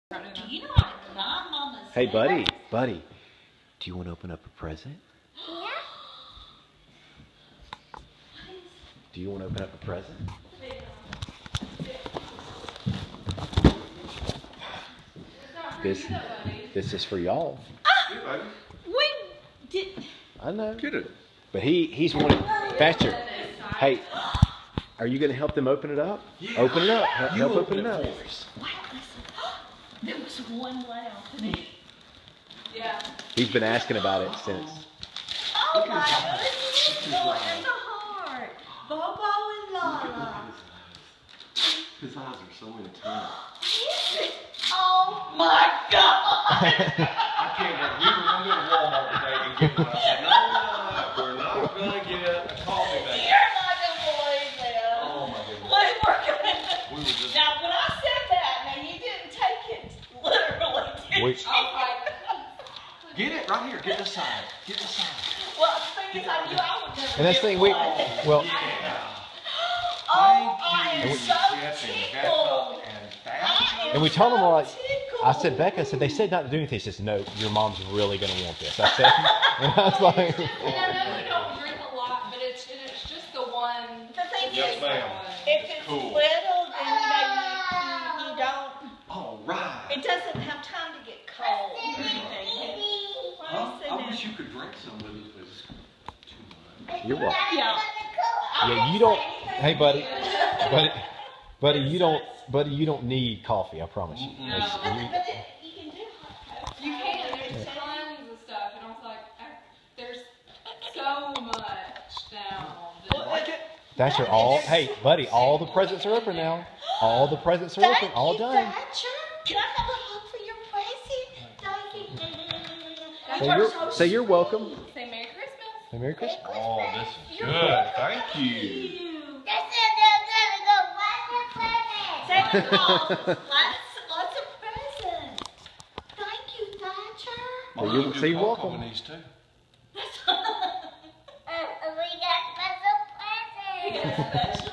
Do you know how to climb on the Hey, buddy, do you want to open up a present? Yeah. Do you want to open up a present? This is for y'all. We did. I know. Get it. But he's wanting faster. Hey, are you going to help them open it up? Yeah. Open it up. Help open it up. Wow, there was one left. Yeah. He's been asking about it since. Oh my goodness! Look at the heart. Bobo and Lala. His eyes are so intense. Oh my God! I can't believe we were going to go to Walmart today and get one. I said, no, we're not going to get a coffee bag. You're not going to believe this. Oh my goodness. We were gonna... Now, when I said that, now you didn't take it literally, did you? Get it right here. Get this side. Get this side. Well, the thing is, I knew I would never And that's the thing, well. Oh, I am so tickled. And we told them, like, I said, Becca said, they said not to do anything. She said, no, your mom's really going to want this. I said, and I was like. And I know you don't drink a lot, but it's just the one. The thing Yes, is, ma'am. if it's Cool. little, then you don't. All right. It doesn't have time to get cold or anything. I wish you could drink some, but it was too much. You're welcome. Yeah. Yeah, you don't. Hey, buddy, you don't need coffee. I promise you. But you can do hot cocoa. You can. There's tons of stuff, and I was like, there's so much now. Like it? That's your all. Hey, buddy, all the presents are open now. All the presents are open. All done. Thatcher. Can I have a hug for your present? So you're welcome. Say Merry Christmas. Say Merry Christmas. Oh, this is good. Thank you. Santa Claus, lots of presents. Thank you, Thatcher. Well, you're welcome. On these too. We got special presents.